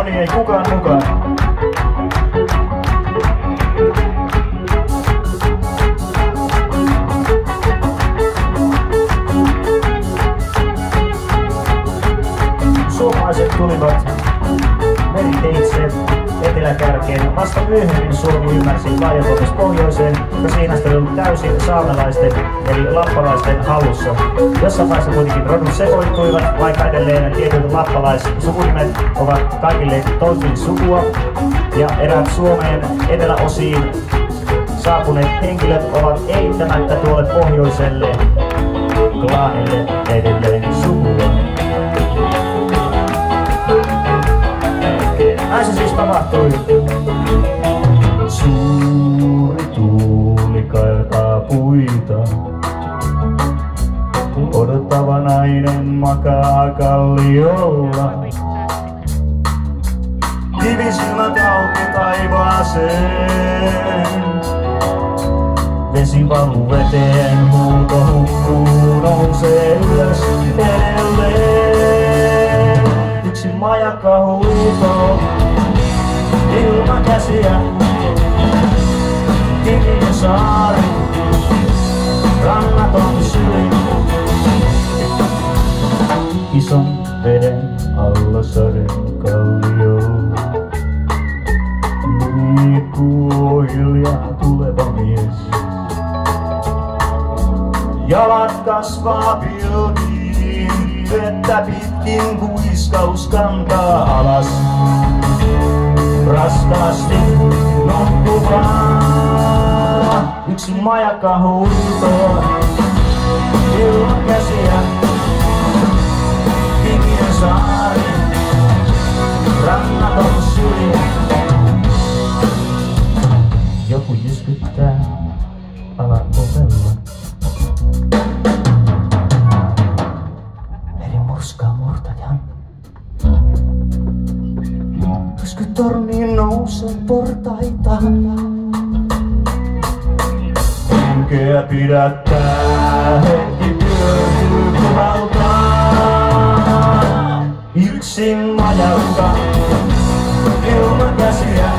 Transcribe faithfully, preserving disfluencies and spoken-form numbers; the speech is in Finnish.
niin ei kukaan mukaan. Suomalaiset tulivat meriteitse eteläkärkeen. Vasta myöhemmin Suomi ymmärsi laajentumis pohjoiseen, ja siinä oli ollut täysin saamelaisten eli lappalaisten hallussa. Jossain vaiheessa kuitenkin rodut sekoittuivat, vaikka edelleen tietyt lappalaissukunimet ovat kaikille toisin sukua, ja eräät Suomeen eteläosiin saapuneet henkilöt ovat eittämättä tuolle pohjoiselle klaanille edelleen sukua. Näin se siis tapahtui. Suuri tuuli kaipaa puita. Odottava nainen makaa kalliolla. Kivisilmät auki taivaaseen. Vesi valuu veteen, huuto hukkuu, nousee ylös edelleen. Yksi majakka huutoo ilman käsiä. Kivinen saari, rannaton syli. Ison veden alla sadekalliolla liikkuu hiljaa tuleva mies. Jalat kasvaa pilviin, vettä pitkin huiskaus kantaa alas. Raskaasti nukkuvaa, yksi majakka huutoo ilman käsiä. Kivinen saari, rannaton syli. Joku jyskyttää alaovella. Meri murskaa murtajan. Torniin nousee portaita. Henkeä pidättää, hetki pyörtyy puhaltaa. Yksin majakka ilman käsiä.